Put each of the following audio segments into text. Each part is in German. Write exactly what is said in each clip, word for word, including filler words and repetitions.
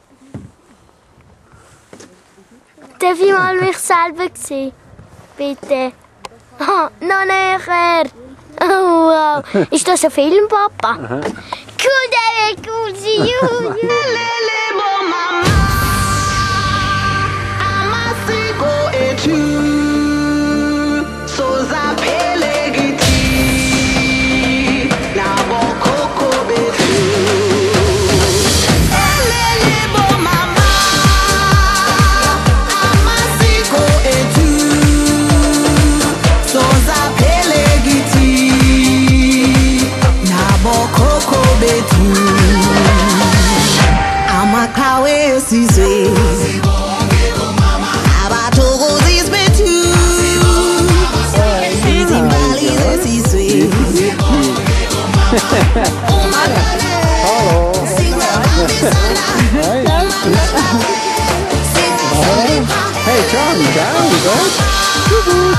Darf ich mal mich selber sehen? Bitte. Oh, noch näher. Oh, wow. Ist das ein Film, Papa? Cool, der wird cool sein. Hey, John, down, good.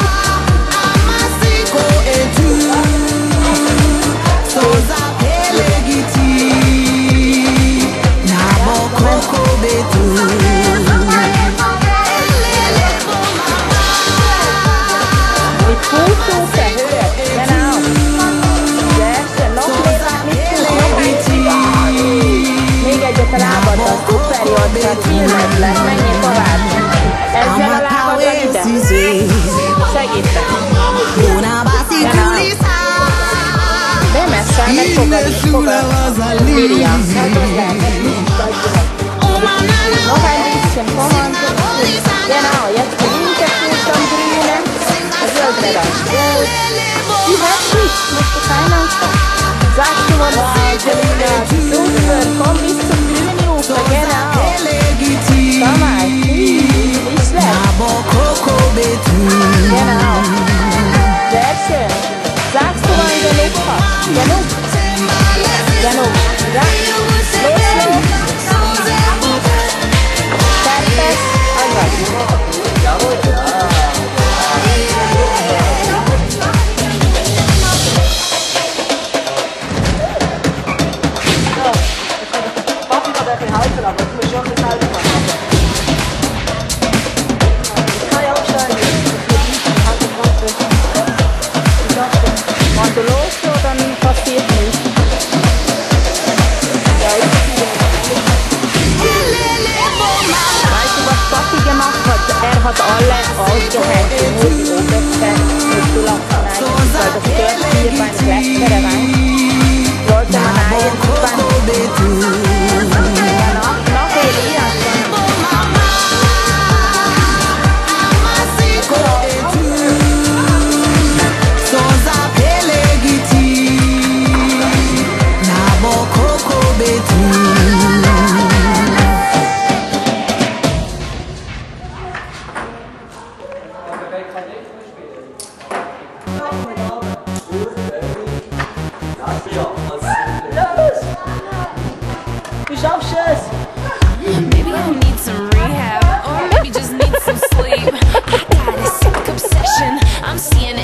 Ezzel a lábadon ide. Segítek. Bemesszel, meg fogad is, fogad. Miriam. Noch ein bisschen, komm an. Genau, jetzt die linke Fuß am Grünen. Das sollte dann gut. Die hört nicht, musst du keine Angst haben. Sagst du mal, Angelina, super, komm bis zum Grünen Ufer, genau. Komm mal, nicht schlecht. Genau. Sehr schön. Sagst du mal, genug hast. Genug. Genug. Ja. Los, Fertig. Anwalt. Wenn du loslässt, dann passiert nichts. Ja, weißt du, was Papi gemacht hat? Er hat alle ausgehängt, nur die oberste musst du lassen eigentlich, weil das stört hier beim Klettern rein. Sollte man eigentlich beim... Ja, nach, nach Elias. Maybe I need some rehab, or maybe just need some sleep. I got a sick obsession, I'm seeing it.